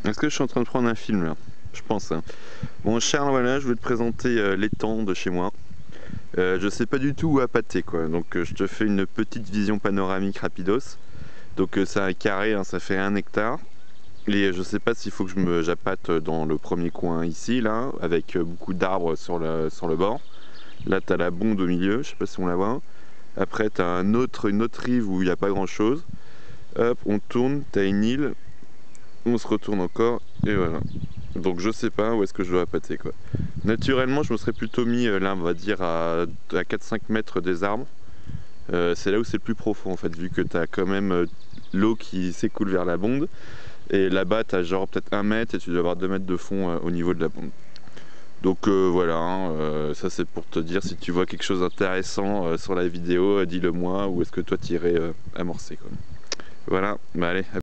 Est-ce que je suis en train de prendre un film là? Je pense. Hein. Bon Charles, voilà, je vais te présenter l'étang de chez moi. Je sais pas du tout où appâter quoi, donc je te fais une petite vision panoramique rapidos. Donc c'est un carré, hein, ça fait 1 hectare. Et je sais pas s'il faut que j'appâte dans le premier coin ici, là, avec beaucoup d'arbres sur le bord. Là t'as la bonde au milieu, je sais pas si on la voit. Après t'as une autre rive où il n'y a pas grand chose. Hop, on tourne, t'as une île, on se retourne encore, et voilà. Donc je sais pas où est-ce que je dois appâter quoi. Naturellement je me serais plutôt mis là on va dire à 4-5 mètres des arbres. C'est là où c'est le plus profond en fait vu que t'as quand même l'eau qui s'écoule vers la bonde. Et là-bas t'as genre peut-être 1 mètre et tu dois avoir 2 mètres de fond au niveau de la bonde. Donc voilà, hein, ça c'est pour te dire si tu vois quelque chose d'intéressant sur la vidéo, dis-le moi ou est-ce que toi t'irais amorcer quoi. Voilà, bah allez.